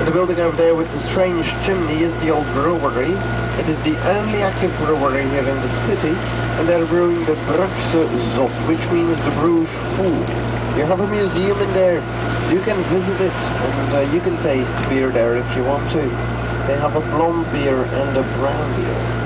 The building over there with the strange chimney is the old brewery. It is the only active brewery here in the city, and they're brewing the Crucero III, which means the Bruges food. You have a museum in there. You can visit it, and you can taste beer there if you want to. They have a blonde beer and a brown beer.